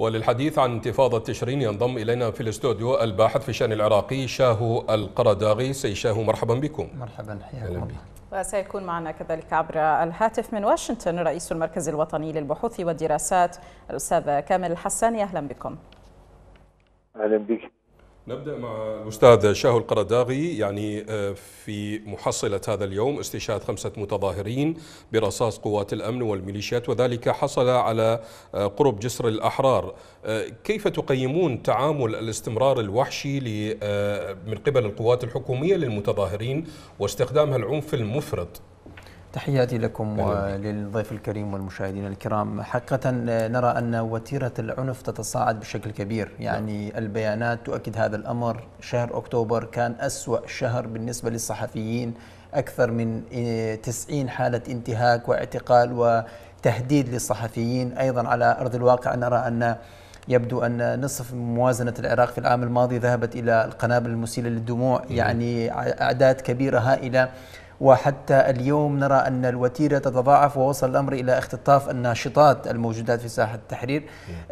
وللحديث عن انتفاضة تشرين ينضم إلينا في الاستوديو الباحث في الشأن العراقي شاهو القرداغي. سي شاهو، مرحبا بكم. مرحبا، حياكم الله. وسيكون معنا كذلك عبر الهاتف من واشنطن رئيس المركز الوطني للبحوث والدراسات الأستاذ كامل الحساني. أهلا بكم. أهلا بك. نبدأ مع الأستاذ شاهو القرداغي. في محصلة هذا اليوم استشهاد 5 متظاهرين برصاص قوات الأمن والميليشيات، وذلك حصل على قرب جسر الأحرار. كيف تقيمون تعامل الاستمرار الوحشي من قبل القوات الحكومية للمتظاهرين واستخدامها العنف المفرط؟ تحياتي لكم وللضيف الكريم والمشاهدين الكرام. حقيقة نرى أن وتيرة العنف تتصاعد بشكل كبير، يعني البيانات تؤكد هذا الأمر. شهر أكتوبر كان أسوأ شهر بالنسبة للصحفيين، أكثر من 90 حالة انتهاك واعتقال وتهديد للصحفيين. أيضا على أرض الواقع نرى أن يبدو أن نصف موازنة العراق في العام الماضي ذهبت إلى القنابل المسيلة للدموع، يعني أعداد كبيرة هائلة. وحتى اليوم نرى أن الوتيرة تتضاعف ووصل الأمر إلى اختطاف الناشطات الموجودات في ساحة التحرير،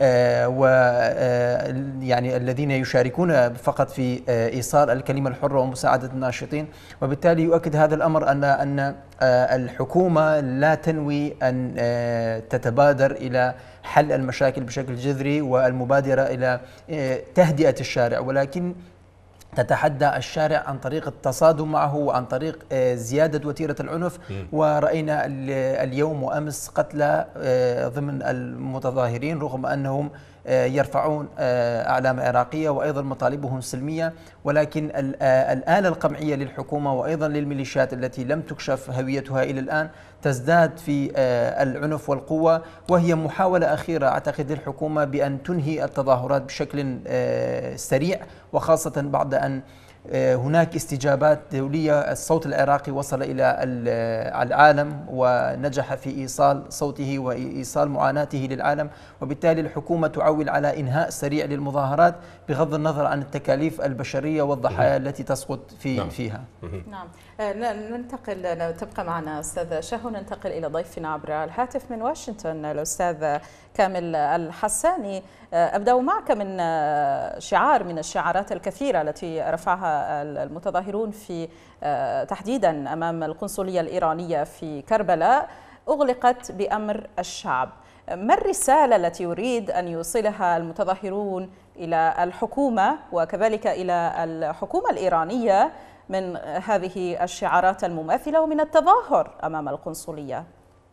ويعني الذين يشاركون فقط في إيصال الكلمة الحرة ومساعدة الناشطين. وبالتالي يؤكد هذا الأمر أن الحكومة لا تنوي أن تتبادر إلى حل المشاكل بشكل جذري والمبادرة إلى تهدئة الشارع، ولكن تتحدى الشارع عن طريق التصادم معه وعن طريق زيادة وتيرة العنف. ورأينا اليوم وأمس قتلى ضمن المتظاهرين رغم أنهم يرفعون أعلام عراقية وأيضا مطالبهم سلمية، ولكن الآلة القمعية للحكومة وأيضا للميليشيات التي لم تكشف هويتها إلى الآن تزداد في العنف والقوة، وهي محاولة أخيرة أعتقد للحكومة بأن تنهي التظاهرات بشكل سريع، وخاصة بعد أن هناك استجابات دولية. الصوت العراقي وصل إلى العالم ونجح في إيصال صوته وإيصال معاناته للعالم، وبالتالي الحكومة تعول على إنهاء سريع للمظاهرات بغض النظر عن التكاليف البشرية والضحايا التي تسقط فيها. نعم. ننتقل، تبقى معنا أستاذ شاهو، ننتقل إلى ضيفنا عبر الهاتف من واشنطن الأستاذ كامل الحساني. أبدأ معك من شعار من الشعارات الكثيرة التي رفعها المتظاهرون في تحديدا أمام القنصلية الإيرانية في كربلاء، أغلقت بأمر الشعب. ما الرسالة التي يريد أن يوصلها المتظاهرون إلى الحكومة وكذلك إلى الحكومة الإيرانية من هذه الشعارات المماثلة ومن التظاهر أمام القنصلية؟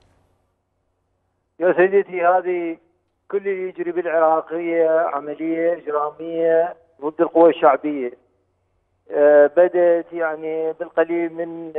يا سيدتي، هذه كل اللي يجري بالعراقية عملية إجرامية ضد القوى الشعبية. بدأت يعني بالقليل من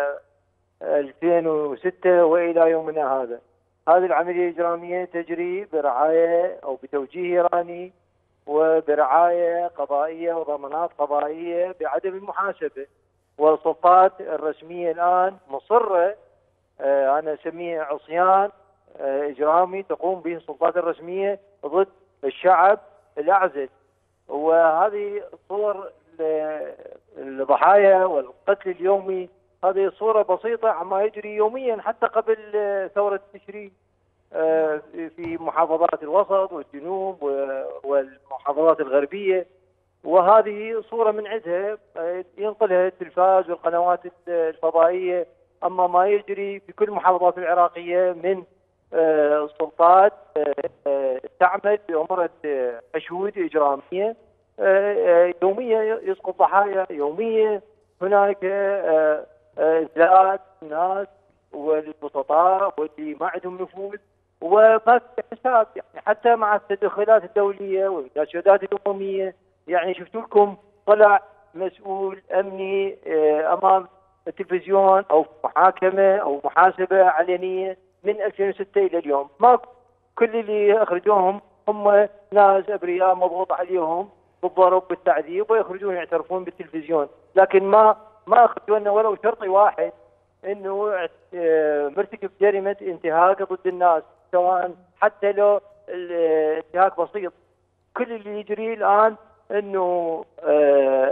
2006 وإلى يومنا هذا. هذه العملية الإجرامية تجري برعاية أو بتوجيه إيراني وبرعاية قضائية وضمانات قضائية بعدم المحاسبة. والسلطات الرسمية الآن مصرة، أنا أسميه عصيان إجرامي تقوم به السلطات الرسمية ضد الشعب الأعزل. وهذه صور الضحايا والقتل اليومي، هذه صورة بسيطة عما يجري يوميا حتى قبل ثورة تشرين في محافظات الوسط والجنوب والمحافظات الغربية. وهذه صورة من عدها ينقلها التلفاز والقنوات الفضائية. أما ما يجري في كل المحافظات العراقية من سلطات تعمل بأمور حشود إجرامية يومية، يسقط ضحايا يومية. هناك إذلال الناس والبسطاء واللي ما عندهم نفوذ وما في حساب، يعني حتى مع التدخلات الدولية والإرشادات الأممية. يعني شفتوا لكم طلع مسؤول أمني أمام التلفزيون أو محاكمة أو محاسبة علنية من 2006 إلى اليوم. ما كل اللي أخرجوهم هم ناس أبرياء مضغوط عليهم بالضرب بالتعذيب ويخرجون يعترفون بالتلفزيون، لكن ما أخرجوا لنا ولو شرطي واحد إنه مرتكب جريمة انتهاك ضد الناس، سواء حتى لو الانتهاك بسيط. كل اللي يجري الآن إنه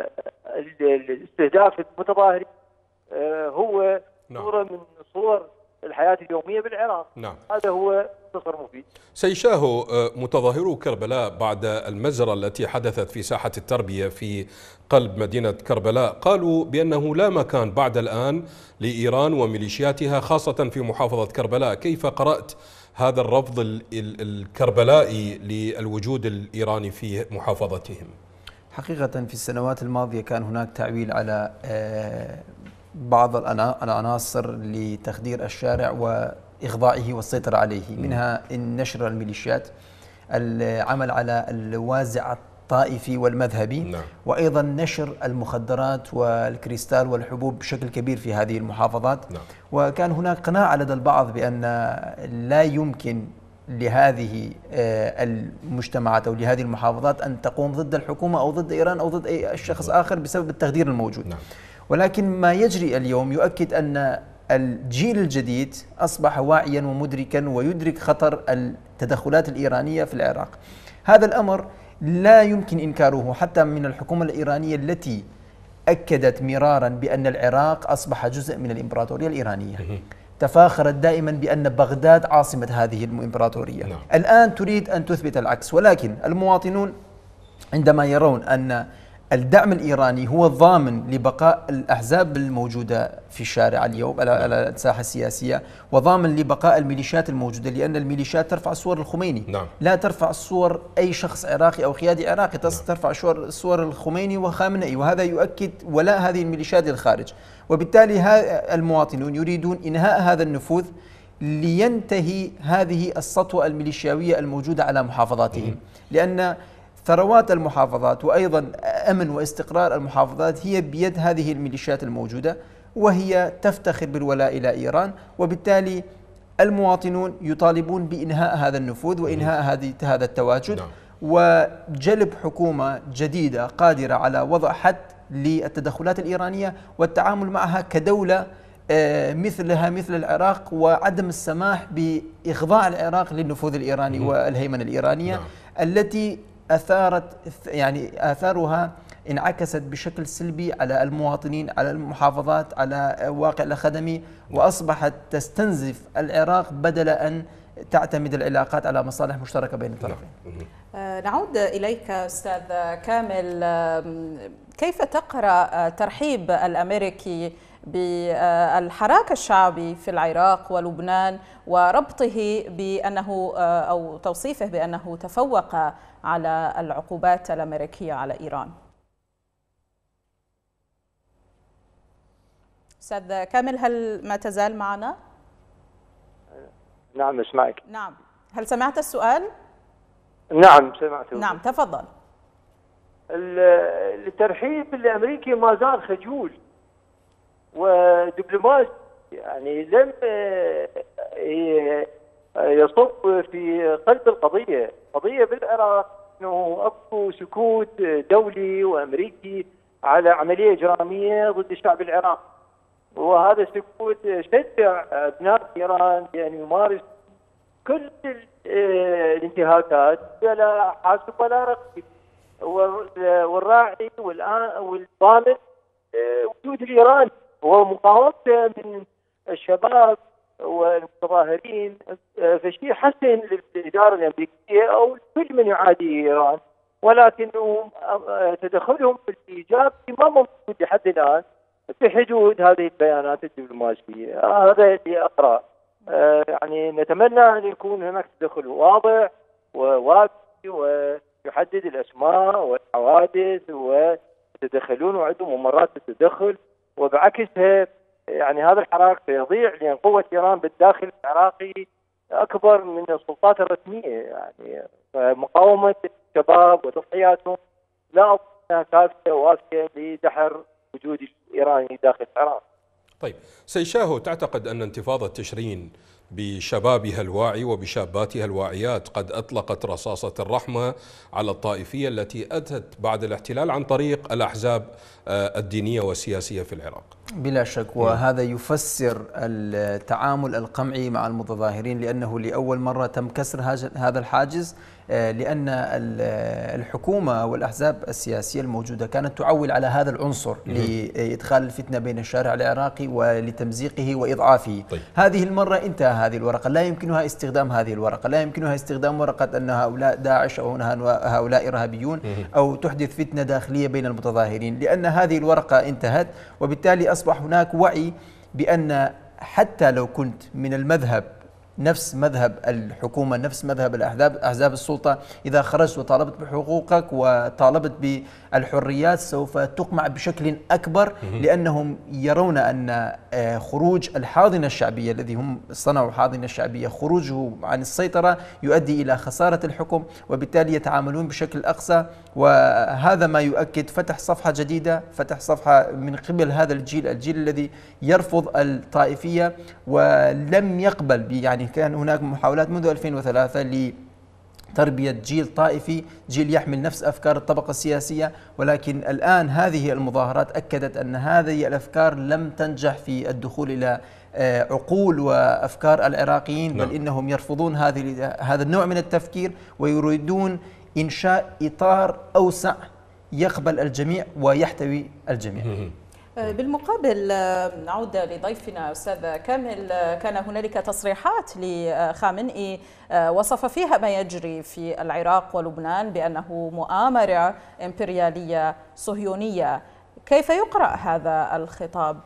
الاستهداف المتظاهرين هو صورة من صور الحياة اليومية بالعراق. نعم. هذا هو مختصر مفيد. سي شاهو، متظاهرو كربلاء بعد المجزرة التي حدثت في ساحة التربية في قلب مدينة كربلاء قالوا بأنه لا مكان بعد الآن لإيران وميليشياتها خاصة في محافظة كربلاء. كيف قرأت هذا الرفض الكربلائي للوجود الإيراني في محافظتهم؟ حقيقة في السنوات الماضية كان هناك تعويل على بعض العناصر لتخدير الشارع وإخضاعه والسيطرة عليه، منها نشر الميليشيات، العمل على الوازع الطائفي والمذهبي، نعم. وأيضا نشر المخدرات والكريستال والحبوب بشكل كبير في هذه المحافظات. نعم. وكان هناك قناعة لدى البعض بأن لا يمكن لهذه المجتمعات أو لهذه المحافظات أن تقوم ضد الحكومة أو ضد إيران أو ضد أي شخص آخر بسبب التخدير الموجود. نعم. ولكن ما يجري اليوم يؤكد أن الجيل الجديد أصبح واعيا ومدركا ويدرك خطر التدخلات الإيرانية في العراق. هذا الأمر لا يمكن إنكاره حتى من الحكومة الإيرانية التي أكدت مرارا بأن العراق أصبح جزء من الإمبراطورية الإيرانية. تفاخرت دائما بأن بغداد عاصمة هذه الإمبراطورية. نعم. الآن تريد أن تثبت العكس، ولكن المواطنون عندما يرون أن الدعم الإيراني هو الضامن لبقاء الأحزاب الموجودة في الشارع اليوم على الساحة السياسية، وضامن لبقاء الميليشيات الموجودة، لأن الميليشيات ترفع صور الخميني. نعم. لا ترفع صور أي شخص عراقي أو قيادي عراقي، ترفع صور الخميني وخامنئي، وهذا يؤكد ولاء هذه الميليشيات للخارج. وبالتالي المواطنون يريدون إنهاء هذا النفوذ لينتهي هذه السطوة الميليشياوية الموجودة على محافظاتهم، لأن ثروات المحافظات وأيضا أمن واستقرار المحافظات هي بيد هذه الميليشيات الموجودة، وهي تفتخر بالولاء إلى إيران. وبالتالي المواطنون يطالبون بإنهاء هذا النفوذ وإنهاء هذا التواجد، وجلب حكومة جديدة قادرة على وضع حد للتدخلات الإيرانية والتعامل معها كدولة مثلها مثل العراق، وعدم السماح بإخضاع العراق للنفوذ الإيراني والهيمنة الإيرانية التي آثارها انعكست بشكل سلبي على المواطنين، على المحافظات، على واقع الخدمي، وأصبحت تستنزف العراق بدل أن تعتمد العلاقات على مصالح مشتركة بين الطرفين. نعود إليك أستاذ كامل، كيف تقرأ ترحيب الأمريكي بالحراك الشعبي في العراق ولبنان وربطه بأنه أو توصيفه بأنه تفوق على العقوبات الأمريكية على إيران؟ أستاذ كامل، هل ما تزال معنا؟ نعم أسمعك. نعم، هل سمعت السؤال؟ نعم سمعته. نعم تفضل. الترحيب الأمريكي ما زال خجول ودبلوماسي، يعني لم يصب في قلب القضية. قضية بالعراق أنه أكو سكوت دولي وأمريكي على عملية إجرامية ضد الشعب العراقي، وهذا السكوت شجع أبناء إيران بأن يمارس كل الانتهاكات لا حاسب ولا رقيب، والراعي والضامن وجود الإيراني ومقاومته من الشباب والمتظاهرين، فشيء حسن للإدارة الأمريكية أو كل من يعادي إيران، ولكنهم تدخلهم بالإيجاب ما موجود لحد الآن في حدود هذه البيانات الدبلوماسية. هذا اللي أقرأ. يعني نتمنى أن يكون هناك تدخل واضح ووافي ويحدد الأسماء والحوادث ويتدخلون وعندهم ممرات التدخل، وبعكسها يعني هذا الحراك سيضيع، لأن قوة إيران بالداخل العراقي أكبر من السلطات الرسمية. يعني مقاومة الشباب وتضحياتهم لا أظنها كافية ووافية لدحر وجود الإيراني داخل العراق. طيب سي شاهو، تعتقد أن انتفاضة تشرين بشبابها الواعي وبشاباتها الواعيات قد أطلقت رصاصة الرحمة على الطائفية التي أتت بعد الاحتلال عن طريق الأحزاب الدينية والسياسية في العراق؟ بلا شك، وهذا يفسر التعامل القمعي مع المتظاهرين، لأنه لأول مرة تم كسر هذا الحاجز لأن الحكومة والأحزاب السياسية الموجودة كانت تعول على هذا العنصر لإدخال الفتنة بين الشارع العراقي ولتمزيقه وإضعافه. طيب. هذه المرة انتهى هذه الورقة، لا يمكنها استخدام هذه الورقة، لا يمكنها استخدام ورقة أن هؤلاء داعش أو هؤلاء إرهابيون أو تحدث فتنة داخلية بين المتظاهرين، لأن هذه الورقة انتهت. وبالتالي أصبح هناك وعي بأن حتى لو كنت من المذهب نفس مذهب الحكومة، نفس مذهب أحزاب السلطة، إذا خرجت وطالبت بحقوقك وطالبت بالحريات سوف تقمع بشكل أكبر، لأنهم يرون أن خروج الحاضنة الشعبية الذي هم صنعوا حاضنة شعبية، خروجه عن السيطرة يؤدي إلى خسارة الحكم، وبالتالي يتعاملون بشكل أقصى. وهذا ما يؤكد فتح صفحة جديدة، فتح صفحة من قبل هذا الجيل الذي يرفض الطائفية ولم يقبل يعني كان هناك محاولات منذ 2003 لتربية جيل طائفي، جيل يحمل نفس أفكار الطبقة السياسية، ولكن الآن هذه المظاهرات أكدت أن هذه الأفكار لم تنجح في الدخول إلى عقول وأفكار العراقيين، بل إنهم يرفضون هذا النوع من التفكير ويريدون إنشاء إطار أوسع يقبل الجميع ويحتوي الجميع. بالمقابل نعود لضيفنا أستاذ كامل، كان هنالك تصريحات لخامنئي وصف فيها ما يجري في العراق ولبنان بأنه مؤامرة إمبريالية صهيونية، كيف يقرأ هذا الخطاب؟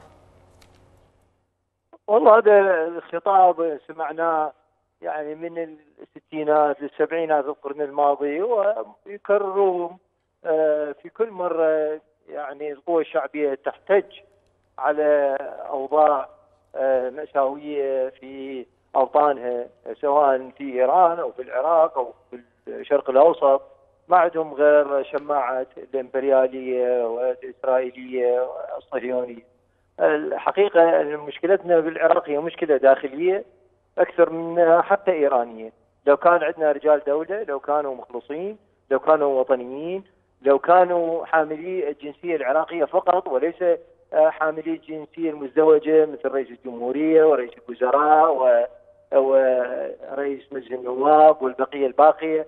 والله هذا الخطاب سمعناه يعني من الستينات للسبعينات القرن الماضي، ويكرروه في كل مرة. يعني القوى الشعبية تحتج على أوضاع مأساوية في أوطانها، سواء في إيران أو في العراق أو في الشرق الأوسط، ما عندهم غير شماعة الإمبريالية والإسرائيلية والصهيونية. الحقيقة مشكلتنا بالعراق هي مشكلة داخلية أكثر من حتى إيرانية. لو كان عندنا رجال دولة، لو كانوا مخلصين، لو كانوا وطنيين، لو كانوا حاملي الجنسية العراقية فقط وليس حاملي الجنسية المزدوجة مثل رئيس الجمهورية ورئيس الوزراء ورئيس مجلس النواب والبقية الباقية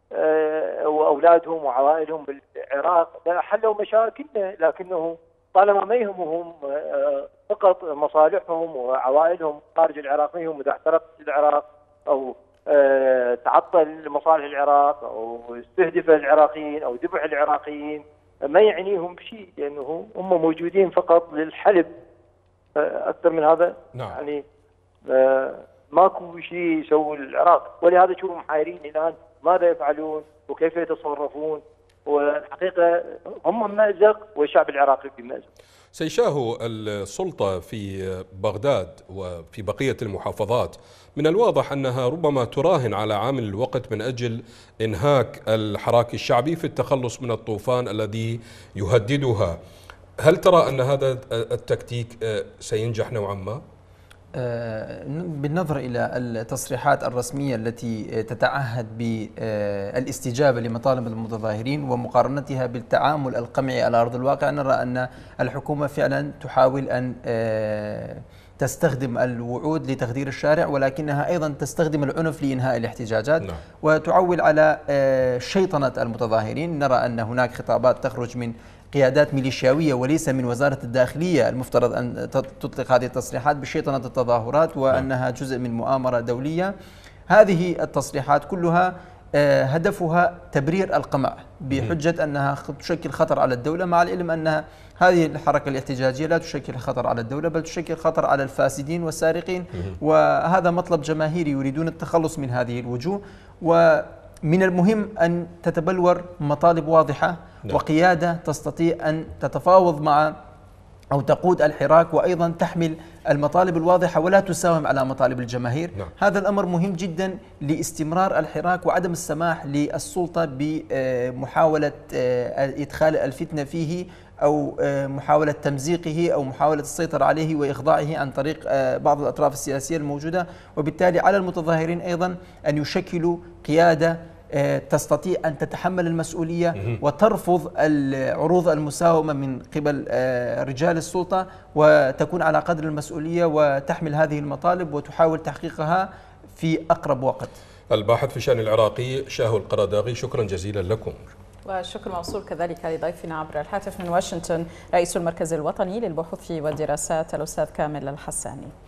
وأولادهم وعوائلهم بالعراق حلوا مشاكلنا، لكنه طالما ما يهمهم فقط مصالحهم وعوائلهم خارج العراق، ما يهم إذا احترقت العراق أو تعطل مصالح العراق أو استهدف العراقيين أو ذبح العراقيين، ما يعنيهم بشيء، لأنه هم موجودين فقط للحلب أكثر من هذا. نعم. يعني ماكو شيء يسوي العراق، ولهذا شوفوا محايرين الآن ماذا يفعلون وكيف يتصرفون، والحقيقة هم مأزق والشعب العراقي في مأزق. سيشاهو السلطة في بغداد وفي بقية المحافظات من الواضح أنها ربما تراهن على عامل الوقت من أجل إنهاك الحراك الشعبي في التخلص من الطوفان الذي يهددها. هل ترى أن هذا التكتيك سينجح نوعا ما؟ بالنظر إلى التصريحات الرسمية التي تتعهد بالاستجابة لمطالب المتظاهرين ومقارنتها بالتعامل القمعي على أرض الواقع، نرى أن الحكومة فعلا تحاول أن تستخدم الوعود لتخدير الشارع، ولكنها أيضا تستخدم العنف لإنهاء الاحتجاجات. نعم. وتعول على شيطنة المتظاهرين. نرى أن هناك خطابات تخرج من قيادات ميليشياوية وليس من وزارة الداخلية المفترض أن تطلق هذه التصريحات بشيطنة التظاهرات وأنها جزء من مؤامرة دولية. هذه التصريحات كلها هدفها تبرير القمع بحجة أنها تشكل خطر على الدولة، مع العلم أن هذه الحركة الاحتجاجية لا تشكل خطر على الدولة بل تشكل خطر على الفاسدين والسارقين، وهذا مطلب جماهيري يريدون التخلص من هذه الوجوه. ومن المهم أن تتبلور مطالب واضحة وقيادة تستطيع أن تتفاوض مع أو تقود الحراك وأيضا تحمل المطالب الواضحة ولا تساوم على مطالب الجماهير. هذا الأمر مهم جدا لاستمرار الحراك وعدم السماح للسلطة بمحاولة إدخال الفتنة فيه أو محاولة تمزيقه أو محاولة السيطرة عليه وإخضاعه عن طريق بعض الأطراف السياسية الموجودة. وبالتالي على المتظاهرين أيضا أن يشكلوا قيادة تستطيع أن تتحمل المسؤولية وترفض العروض المساومة من قبل رجال السلطة، وتكون على قدر المسؤولية وتحمل هذه المطالب وتحاول تحقيقها في أقرب وقت. الباحث في الشأن العراقي شاهو القراداغي، شكرا جزيلا لكم. والشكر موصول كذلك لضيفنا عبر الهاتف من واشنطن رئيس المركز الوطني للبحوث والدراسات الأستاذ كامل الحساني.